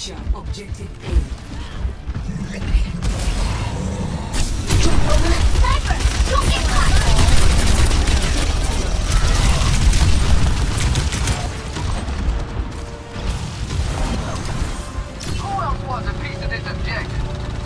Capture objective A. Who else wants a piece of this objective?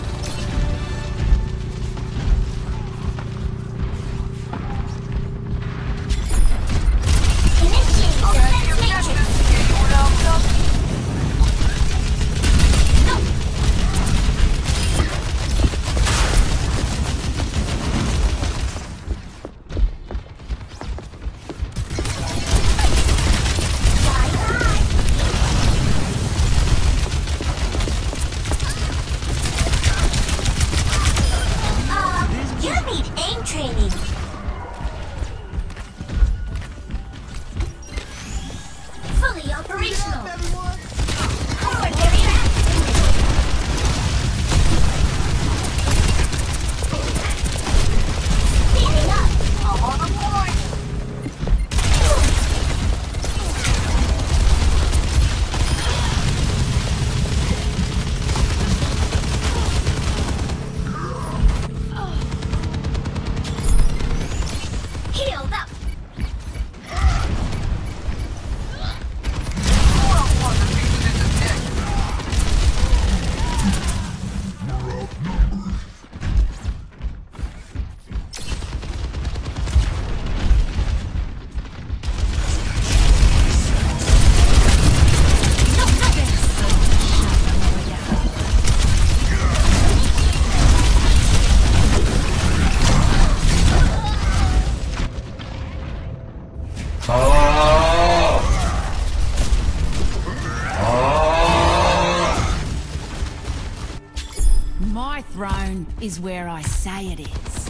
My throne is where I say it is.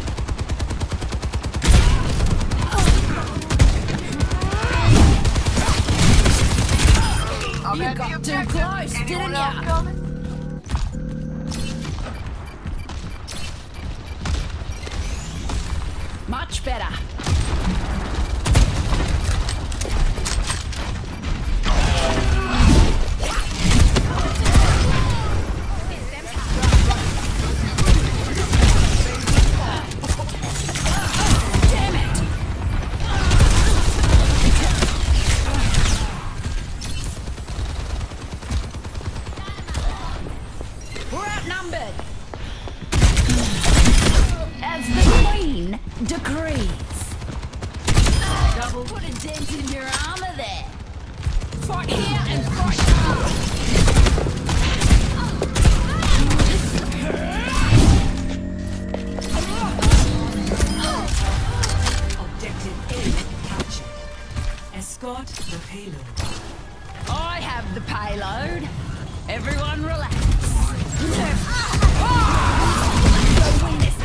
You got too close, didn't ya? Much better. Decrees. Double put a dent in your armor there. Fight here and fight Objective A captured. Escort the payload. I have the payload. Everyone relax. Go win this.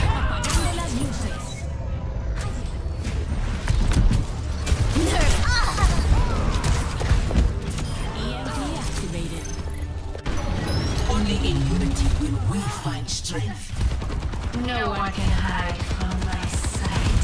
Only in unity will we find strength. No one can hide from my sight.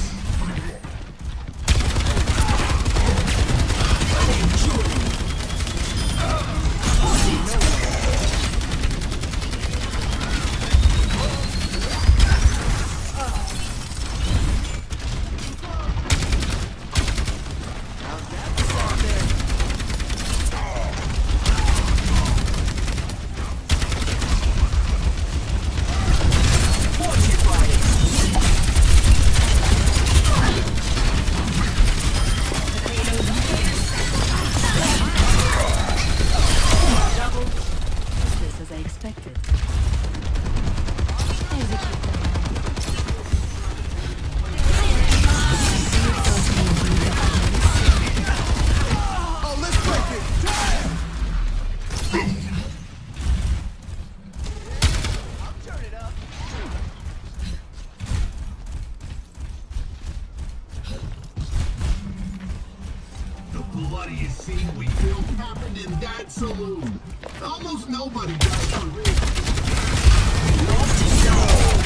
bloodiest scene we filmed happened in that saloon. Almost nobody died for real. Let's go!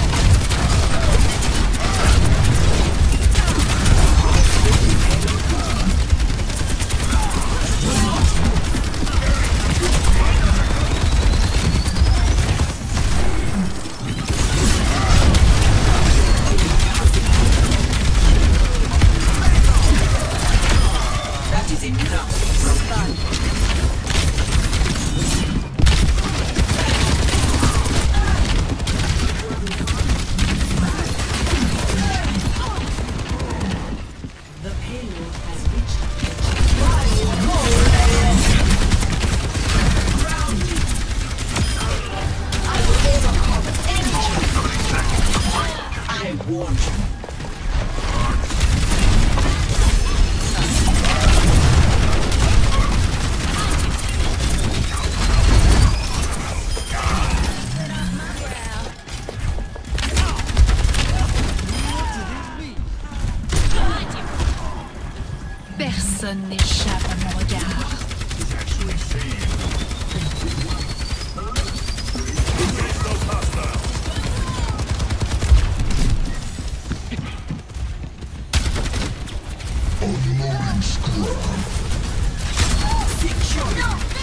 warned you. Personne n'échappe à mon regard. Unloading scrap. Secure.